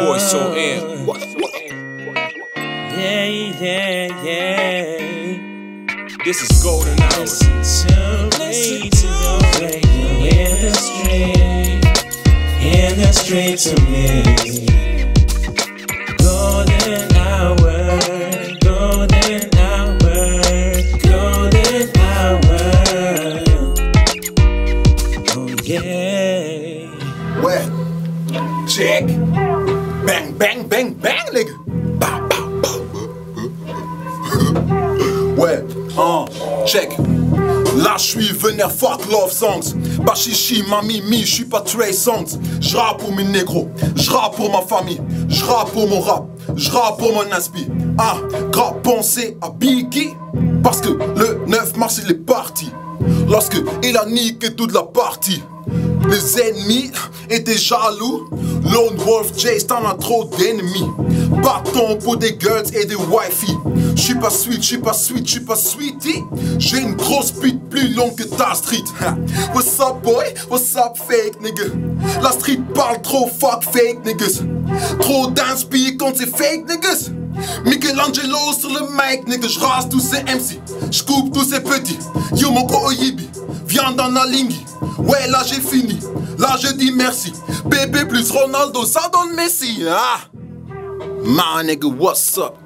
boy so in. Yeah. This is golden hours. Listen to your radio in the street to me. Golden hour, golden hour, golden hour. Oh yeah. Ouais, check. Bang, bang, bang, bang, nigga. Bah, bah, bah. Ouais, check. Là, j'suis vénère, fuck love songs. Bachichi, ma mimi, j'suis pas Trey Songs. J'rappe pour mes négros, j'rappe pour ma famille, j'rappe pour mon rap, j'rappe pour mon inspi. Ah, grave pensée à Biggie, parce que le 9 mars il est parti. Lorsque il a niqué toute la partie. Les ennemis étaient jaloux. Lone Wolf Jace, t'en as trop d'ennemis. Bâton pour des girls et des wifey. J'suis pas sweet, j'suis pas sweet, j'suis pas sweetie. J'ai une grosse pute plus longue que ta street. What's up boy, what's up fake nigga. La street parle trop, fuck fake niggas. Trop d'inspi quand c'est fake niggas. Michelangelo sur le mic nigga. J'rase tous ces MC, j'coupe tous ces petits. Yo mon ko oyibi, viens dans la lingi. Ouais là j'ai fini, là je dis merci. Bébé plus Ronaldo, ça donne Messi. Ah, my nigga what's up.